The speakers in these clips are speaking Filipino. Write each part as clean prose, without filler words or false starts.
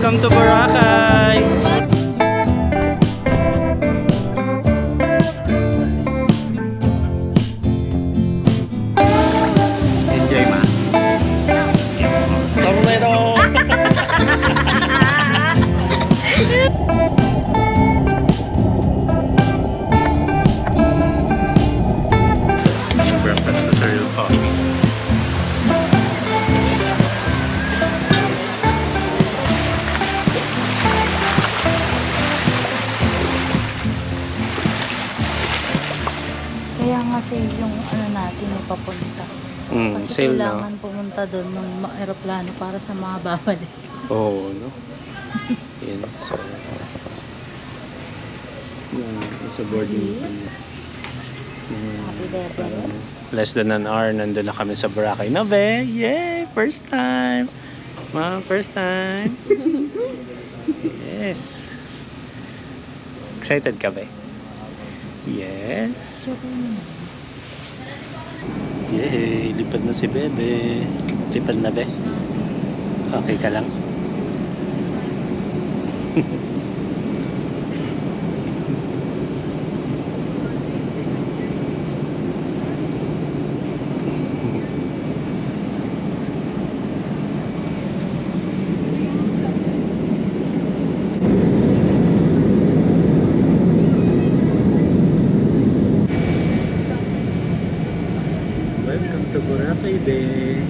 Welcome to Boracay! Enjoy, ma. Tornado! Breakfast na cereal coffee. Kaya nga sale yung ano natin yung papunta. Kasi Sale kailangan na. pumunta doon ng aeroplano para sa mga babalik. Oo, no? Yan. So, sa boarding pa niya. Happy birthday. Less than an hour, nandun na kami sa Boracay. No, be? Yay! First time! Ma, first time! Yes! Excited ka, be? Yes! Yay! Lipad na si Bebe. Lipad na, be? Okay ka lang? Welcome to Boracay, be.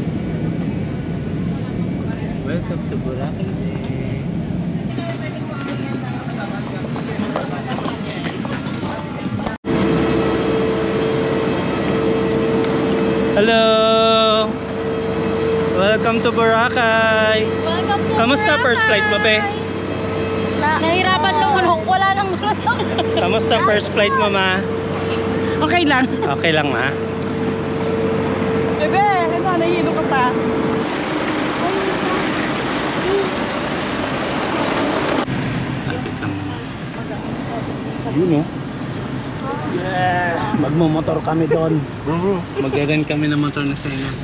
Welcome to Boracay, be. Hello! Welcome to Boracay! Welcome to Kamusta first flight mo, be? Nahirapan nung ulok. Wala nang ulok. Kamusta first flight mo, ma? Okay lang. Okay lang, ma? Bebe, ito, nahihilo ka pa. Lapit lang. Yun, no? Yeah! Magmumotor kami doon. Mag-rent kami ng motor na sa inyo.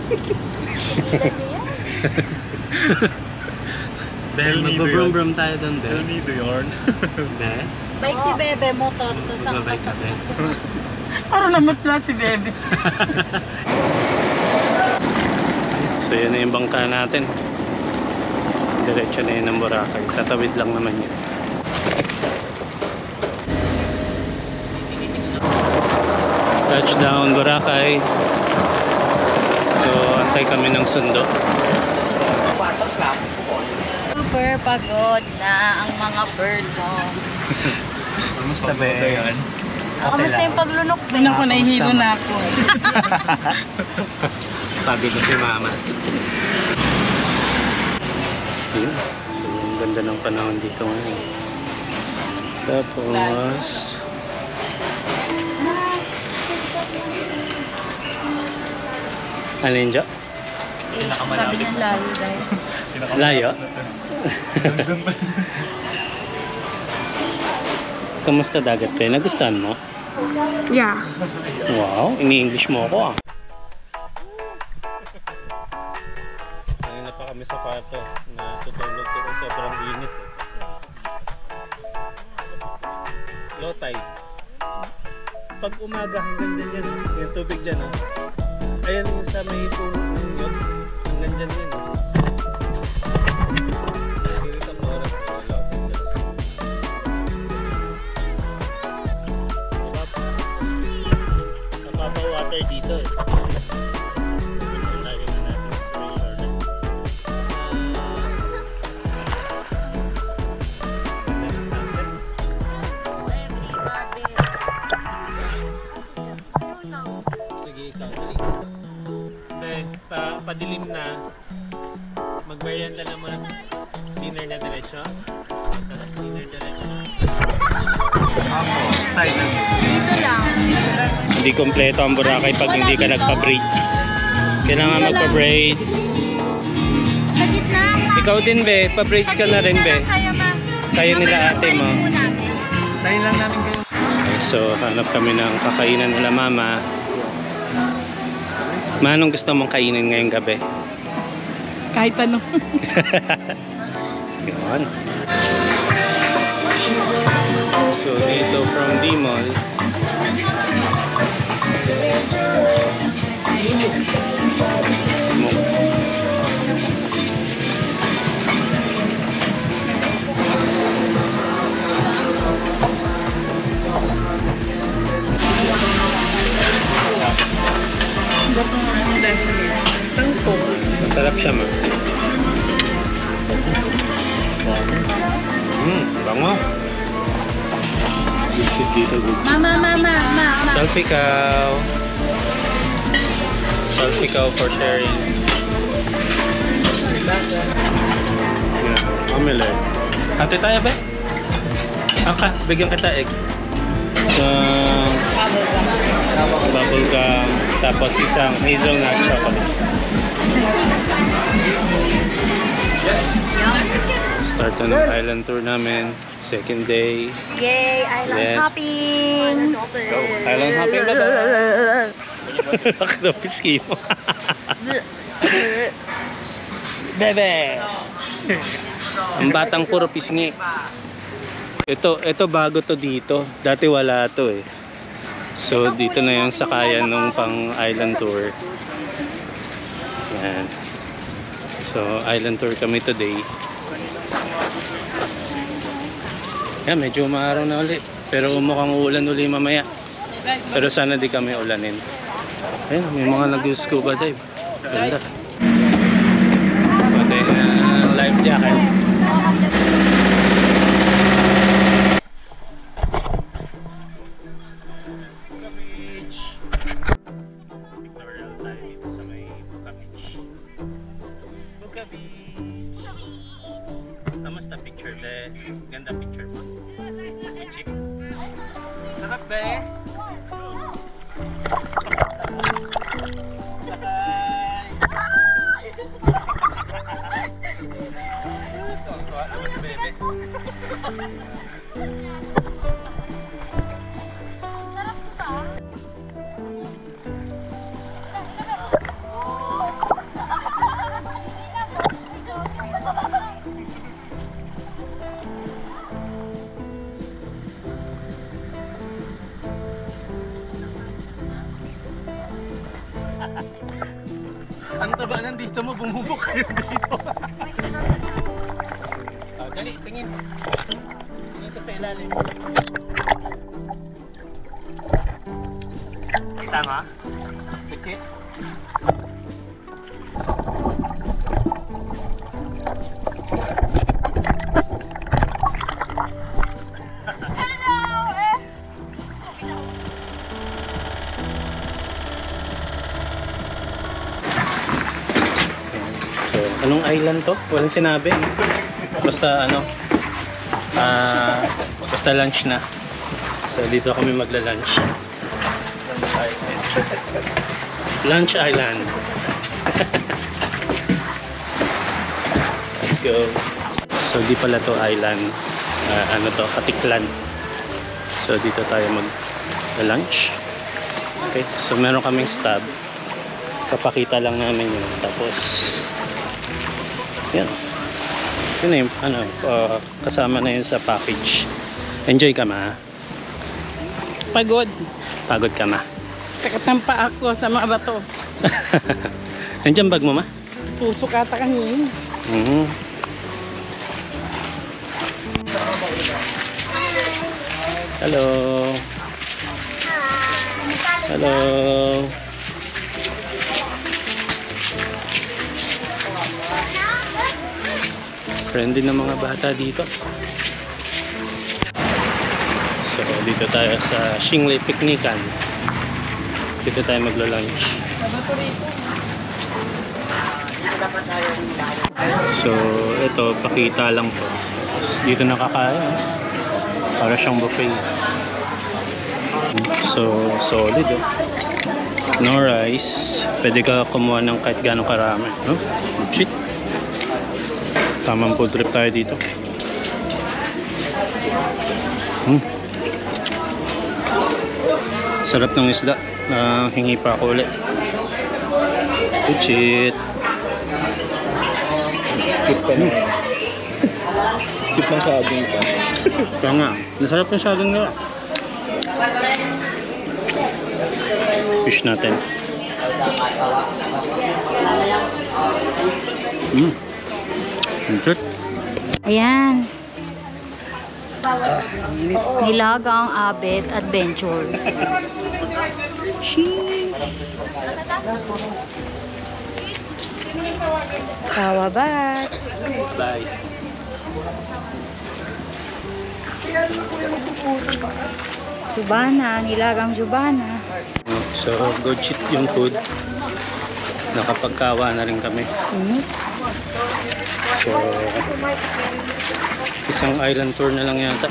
Dahil mag-brum-brum tayo doon, Bel. Tell me the yarn. Bel? Bike si Bebe, motor. Magbabike ka, Bel. Parang namutla si Bebe. So yun na yung bangka natin. Diretso na yun ng Boracay. Tatawid lang naman yun. Touchdown Boracay. So antay kami ng sundo. Super pagod na ang mga person. Kamusta ba yan? Kamusta yung paglunok? Hindi ako nahihilo na ako. Pagod na si mama. Yun. So ang ganda ng panahon dito ngayon. Tapos ano yun, Jo? Sabi niya layo dahil. Layo? Kamusta dagat, pe? Nagustuhan mo? Yeah. Wow, ini-English mo ako, ah. Kanina pa kami sa kwarto. Natutulog kasi sobrang init, eh. Low tide. Pag umaga hanggang dyan yan, yung tubig dyan, ah. Ayan yung sa may puno ng yun. Hanggang dyan yan, ah. Water dito, eh. Ang lagi na natin sige, ikaw dali. Padilim na. Magmerienda naman. Dinner na diretso. Dinner diretso. Side lang. Dito lang. Hindi kompleto ang Boracay pag hindi ka nagpa-braids. Kailangan magpa-braids. Sa gitna. Ikaw din, be. Pa-braids ka na rin, be. Kayo nila ate mo. Tayo lang namin kayo. Okay, so hanap kami ng kakainan nila mama. Ma, anong gusto mong kainin ngayong gabi? Kahit ano. Yun. So dito from D-Mall, masarap siya ma. Bango. Dito good. Mama. Selfie cow. Selfie cow for sharing. Yeah, mamili. Hati tayo ba? Aka, bigyan kita egg. Bubble gum. Tapos isang hazelnut chocolate. Start na ng island tour namin. Second day. Yay! Island hopping! Let's go. Island hopping ba? Bakit na piski mo? Bebe! Ang batang puro pisngi. Ito bago to dito. Dati wala to eh. So dito na yung sakayan nung pang island tour. Yan. So island tour kami today. Yan, medyo maaraw na ulit. Pero mukhang ulan uli mamaya. Pero sana di kami ulanin. Ayun, may mga nag-scuba dive. Ganda. Patay na life jacket. Pictorial tayo dito sa may Buka Beach. Buka Beach. Kamusta picture le? Ganda picture mo. Chick. Sarap be. Tuwa naman si bebe. Ang taba nandito mo, bumubok kayo dito. Dali, tingin. Tingin ka sa ilalim. Tama? Legit? Anong island to? Walang sinabi. Basta ano, basta lunch na. So dito kami magla-lunch. Lunch Island. Let's go. So di pala to island. Ano to? Katiklan. So dito tayo mag-lunch. Okay. So meron kaming stub. Kapakita lang namin yun. Tapos yan. Yun na yung ano, kasama na yun sa package. Enjoy ka ma? Pagod. Pagod ka ma? Nakatampa ako sa mga bato. Nandiyan bag mo ma? Susukata kanina. Hello. Hello. Friendly ng mga bata dito. So dito tayo sa Xinglei Picnican. Dito tayo maglo-lunch. So ito, pakita lang po. Dito nakakain. Para siyang buffet. So solid oh. No rice. Pwede ka kumuha ng kahit gano'ng karami. No? Shit. Tamang food trip tayo dito. Sarap ng isda. Hingi pa ako ulit. Kuchit. Cute pa no? Chip ng saging pa. Kaya nga, nasarap yung saging nila. Fish natin. Insert. Ayan. Nilagang Abet Adventure. Sheesh. Kawabat. Bye. Subana, nilagang Subana. So, good shit yung food. Nakapagkawa na rin kami. So, isang island tour na lang yata.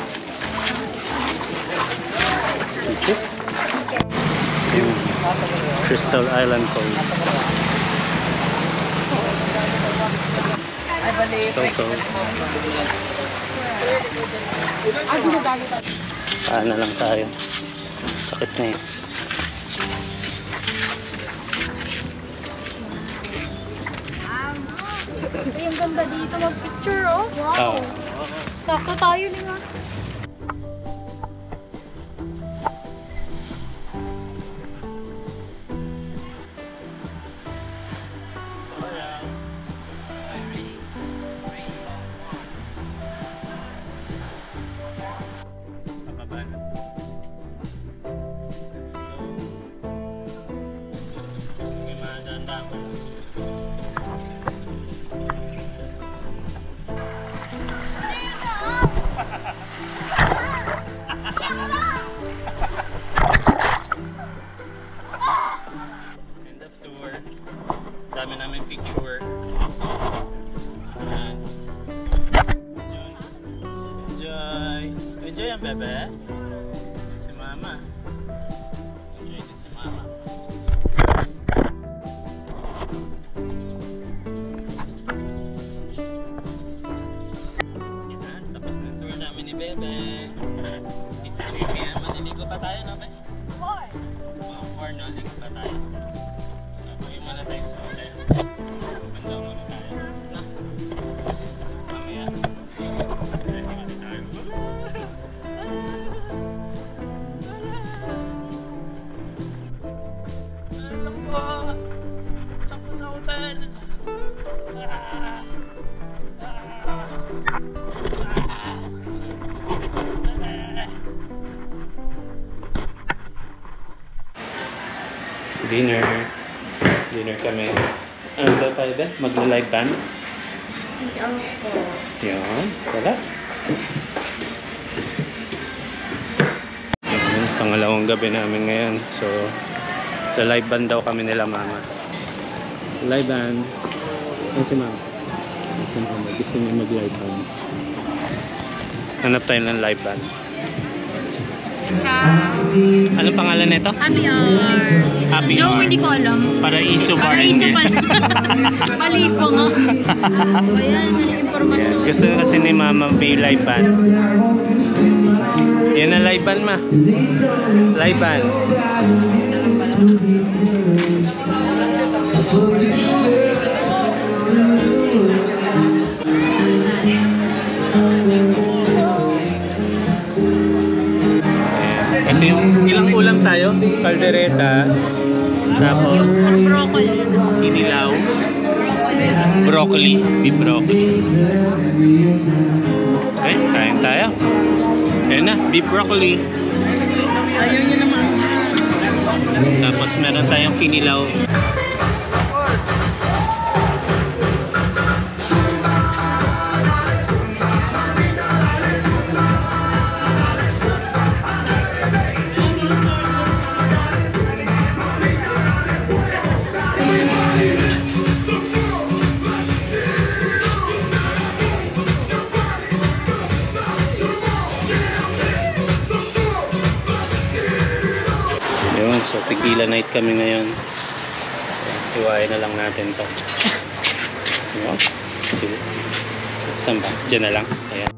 Ito. Yung Crystal Island Cove. So. Paano lang tayo. Sakit na yun. Ay, ang ganda dito mag-picture, oh. Wow. Oh. Sakto tayo ni nga. End of tour. Dami namin picture. Ayan. Enjoy. Enjoy ang bebe. Si mama. Enjoy din si mama. Yan. Tapos na yung tour namin ni bebe. It's 3 p.m. Maliligo pa tayo, no, be? 4 na, ligo pa tayo. So, pagin muna tayo sa hotel. Banda muna tayo. Na? Mamaya. Ready muna tayo. Takbo! Takbo sa hotel! Dinner kami. Ano daw tayo ba? Mag-live band? Yan. Wala. Pangalawang gabi namin ngayon. So, sa live band daw kami nila mama. Live band. Ano si mama? Si mama. Gusto niya mag-live band. Hanap tayo ng live band. Anong pangalan nito? Happy Hour. Happy Joe, Hour. hindi ko alam. Paraiso Bar and Paraiso Grill. pa. Mali po nga. Ayan, informasyon. Gusto na kasi ni mama may live band. Yan ang live band, ma. Live band. Ito yung ilang ulam tayo? Caldereta. Tapos Broccoli. inilaw. Broccoli. Beef broccoli. Okay, kain tayo. Ayan na, beef broccoli. Ayaw niya naman. Tapos meron tayong kinilaw. So, tequila night kami ngayon. Iwain na lang natin to. Diba? Saan ba? Diyan na lang. Ayan.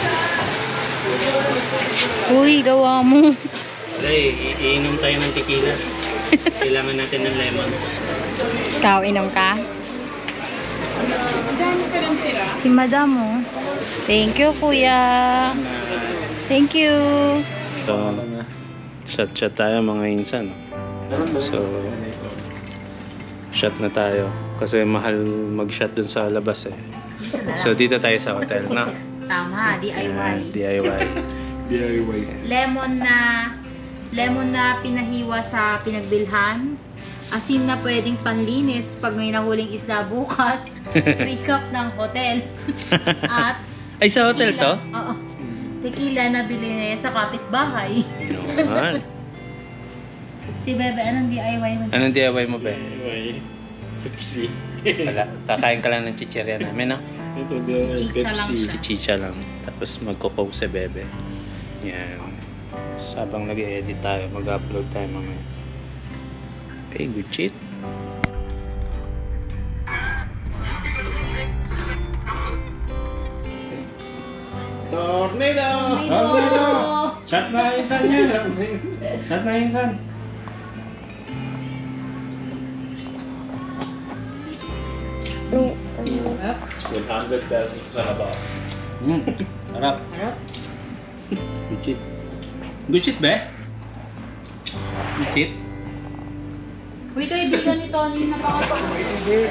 Uy, gawa mo. Wala eh, iinom tayo ng tequila. Kailangan natin ng lemon. Ikaw, inom ka? Si Madam, oh. Thank you, kuya. Thank you. So, shot tayo mga insan. So, shot na tayo. Kasi mahal mag-shot dun sa labas eh. So, dito tayo sa hotel, na? Tama, DIY. DIY. DIY. Lemon na pinahiwa sa pinagbilhan. Asin na pwedeng panlinis pag may nahuling isda bukas. Free cup ng hotel. At Ay, sa hotel to? Oo. Tequila na bili niya sa kapitbahay. Yan. Si Bebe, anong DIY mo? Anong DIY mo, be? DIY. Pepsi. Wala. Kakain ka lang ng chichirya namin, no? Ito DIY Chicha lang Pepsi. siya. Chicha lang. Tapos magko-coke si Bebe. Yan. Sabang nag-edit tayo, mag-upload tayo mamaya. Okay, good shit. Tornado! Shot na insan yan. Shot na insan. $100 sa labas. Harap. Good shit. Good shit, be? Good shit? Uy, kaibigan ni Tony, napakapagod.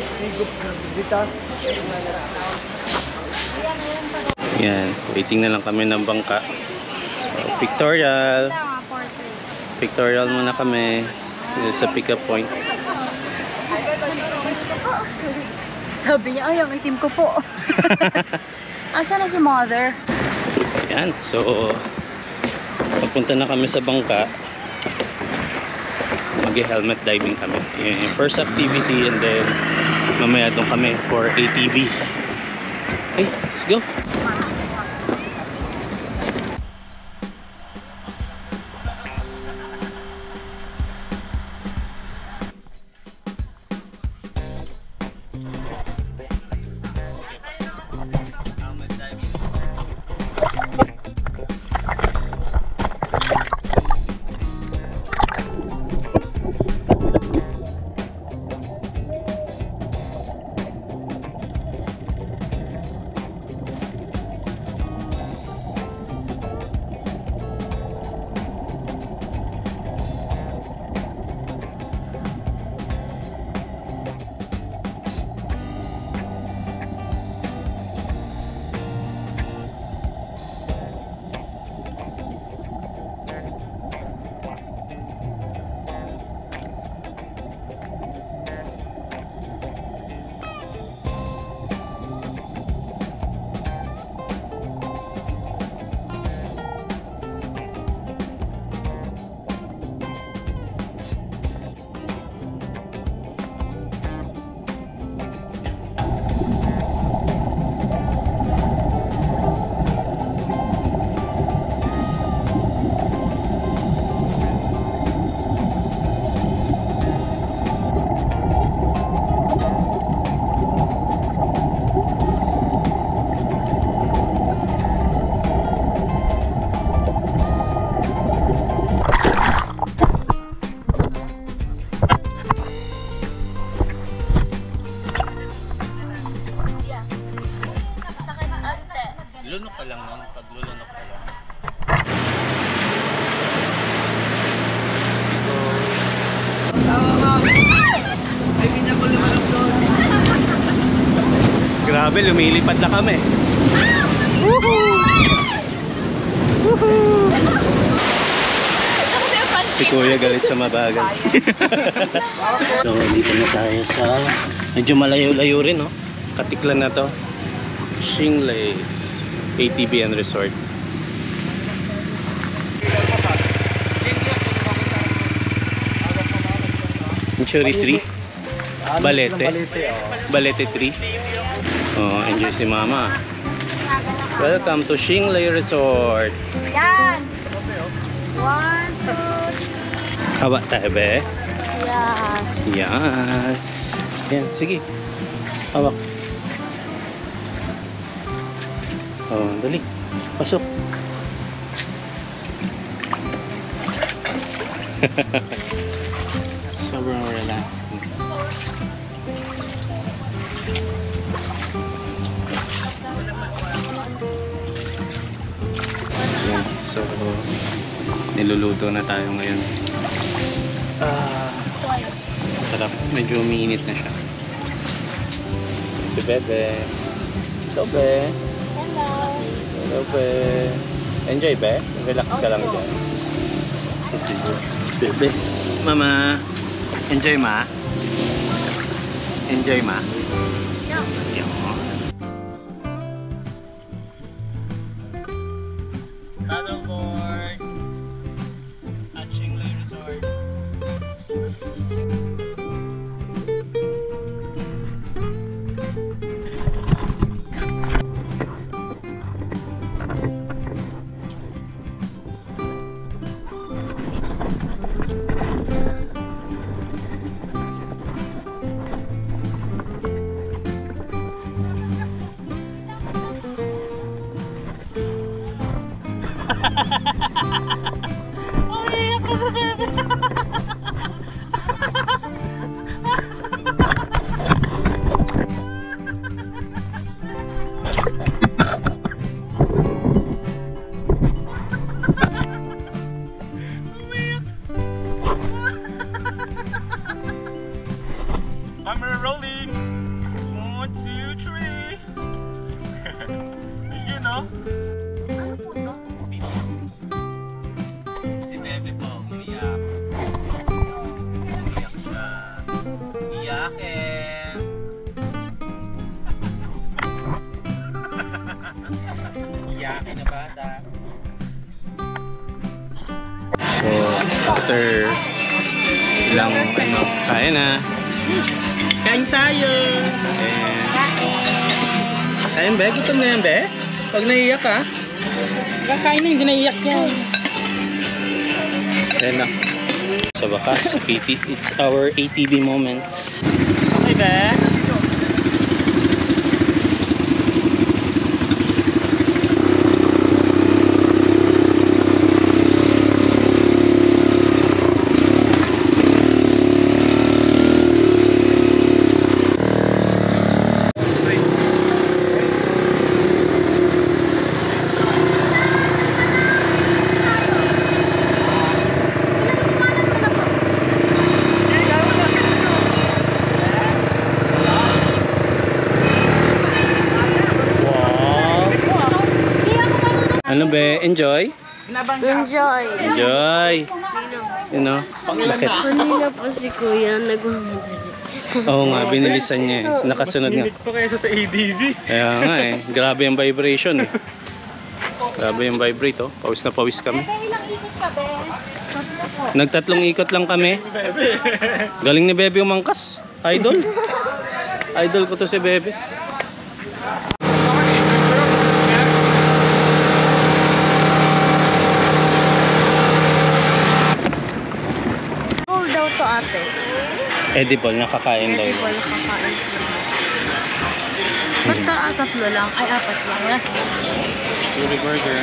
Yan. Waiting na lang kami ng bangka. So, pictorial. Pictorial muna kami. Dito sa pick-up point. Sabi niya, ay, ang itim ko po. Asa na si mother? Ayan. So, papunta na kami sa bangka. Mag-helmet diving kami. Yun yung first activity, and then mamaya doon kami for ATV. Okay, let's go. Lunok pa lang nun. Paglulunok pa lang. Grabe, lumilipad na kami. Si Kuya galit sa mabagal. So, dito na tayo sa medyo malayo-layo rin, no? Katiklan na to. Shinglays ATV and Resort. Century 3 Balete. Balete 3. Oh, enjoy si Mama. Welcome to Shinglay Resort. Yan! 1, 2, Hawa tayo, be. 3. Yan. Yes. Yan, sige. Hawak. Oh, dali. Pasok. Sobrang relaxing. So, niluluto na tayo ngayon. Sarap. Medyo umiinit na siya. Si Bebe. Hello, Be. Hello, Be. Enjoy, Be. Relax ka lang dyan. Kasi, Bebe. Mama. Enjoy, Ma. Enjoy, Ma. Paddleboard. At Shingley Resort. Camera rolling. 1, 2, 3. You know. Si Bebe po, umiyak. Umiyak siya. Iyakin. Iyakin na bata. So, after ilang kaya na. Kain tayo! Kain, Be? Gutom na yan, Be? Pag naiyak ka? Kakain na, hindi naiyak yan. Ayan na. Sa bakas, it's our ATV moments. Okay, Be? Ano, Be? Enjoy? Enjoy. Enjoy! You know? Bakit? Kanina po si Kuya nagmamadali. Oo nga, binilisan niya eh. Nakasunod nga. Pa kaysa sa ADV. Kaya nga eh. Grabe yung vibration eh. Grabe yung vibrate oh. Pawis na pawis kami. Ilang ikot ka, Be? Nagtatlong ikot lang kami. Galing ni Bebe umangkas. Idol. Idol ko to si Bebe. Roll daw to ate. Edible, nakakain daw. Edible kakain. Basta tatlo lang. Ay, apat lang. Wala. Churi burger.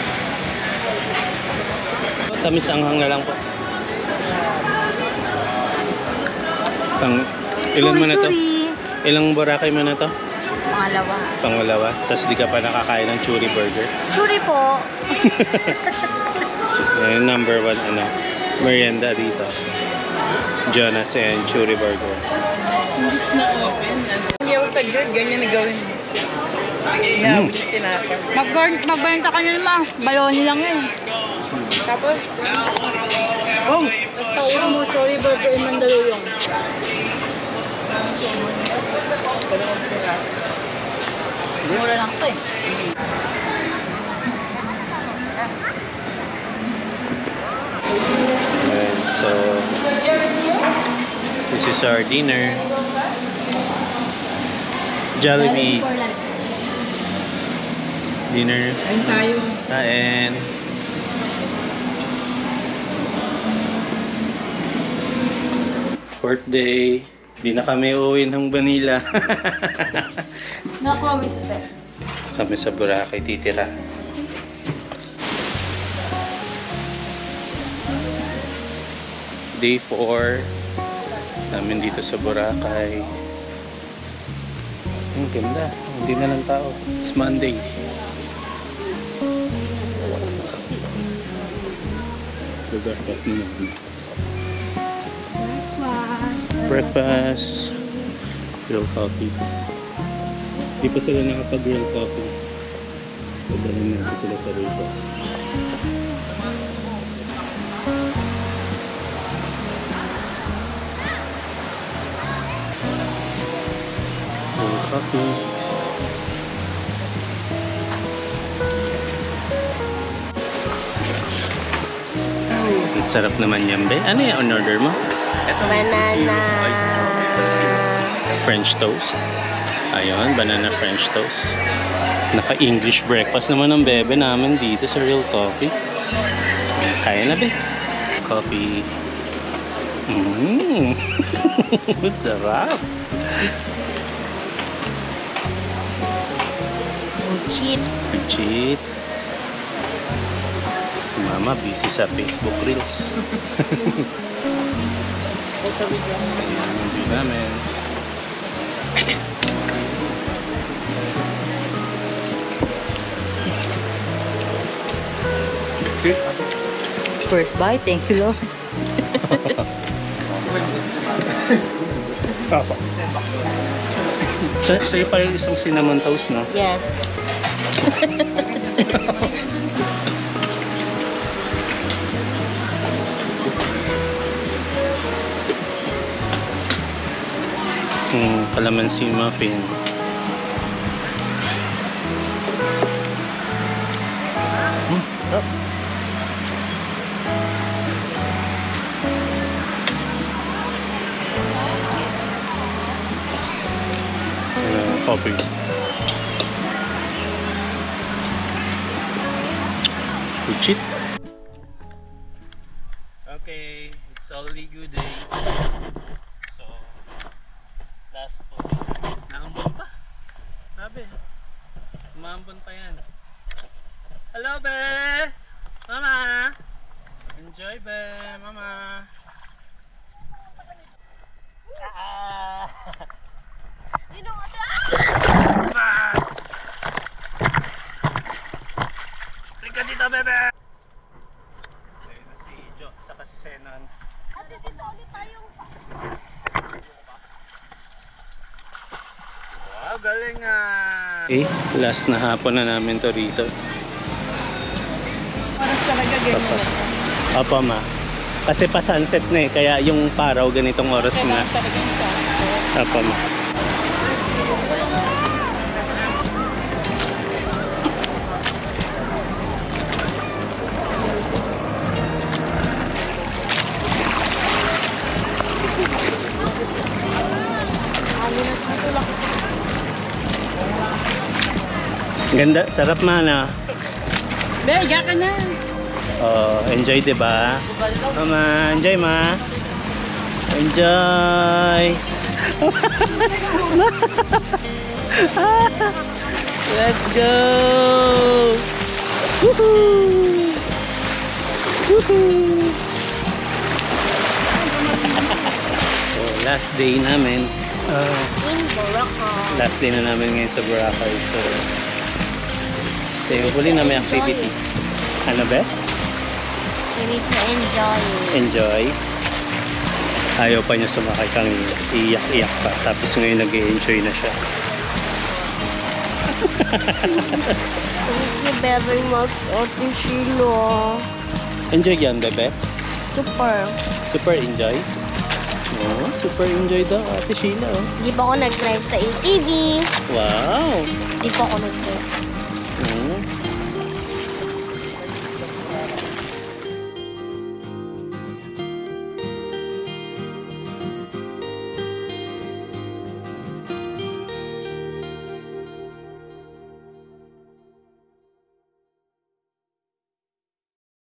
Tamis anghang na lang po. Ilan mo na to? Ilang Boracay mo na to? Pangalawa. Pangalawa. Tapos di ka pa nakakain ng churi burger. Churi po. Yan, number 1 ano, merienda dito. Jonas and Churi Burger. Hindi ako sa girl, ganyan na gawin mo. Magbenta ka nyo naman. Baloni lang yun. Tapos, basta ulo mo, Churi Burger and Mandaluyong. Mura lang ito eh. And so, this is our dinner. Jollibee. Dinner. Kain tayo. Kain. Fourth day. Di na kami uuwi ng Manila. Nakuha mo yung suset. Kami sa Boracay titira. Day 4 namin dito sa Boracay. Ang ganda. Hindi na lang tao. It's Monday. Breakfast mo naman. Breakfast. Breakfast. Real coffee. Di pa sila nakapag-real coffee. Sobrang natin sila sa real coffee. Real coffee. Ang sarap naman yan, be. Ano yung on-order mo? Banana. French toast. Ayun, banana French toast. Naka-English breakfast naman ng bebe namin dito sa Real Coffee. Kaya na, be. Coffee. Sarap. Cheat. Cheat. Si Mama busy sa Facebook Reels. Hindi namin. First bite, thank you Lord. Papa. Sa'yo pa yung isang cinnamon toast, no? Yes. Calamansi muffin. Sarap. Coffee. Legit. Okay, it's only good day. So, last po. Naambon pa. Grabe. Umaambon pa yan. Hello, be! Mama! Enjoy, be! Mama! Ah! Tika dito, bebe! Ayun na si Jo, saka si Senan. Ate, dito ulit tayong... Wow, galing ah! Okay, last na hapon na namin to rito. Oras talaga ganyan. Apa ma. Kasi pa sunset na eh, kaya yung paraw ganitong oras na. Kailangan talaga yung sunset. Apa ma. Ganda, sarap man ah. Be, higa ka na. Oh, enjoy 'di ba? Mama, enjoy ma. Enjoy. Let's go. Woohoo. Woohoo. So, last day namin. Last day na namin ngayon sa Boracay. So, huli na may activity. Ano ba? We need to enjoy. Enjoy. Ayaw pa niya sumakay kanina. Iyak-iyak pa. Tapos ngayon nag-enjoy na siya. Thank you very much, Ate Sheila. Enjoy yan, bebe? Super. Super enjoy? Oh, super enjoy daw, Ate Sheila. Oh. Di ba ako nag-drive sa ATV? Wow! Di pa ako nag-drive.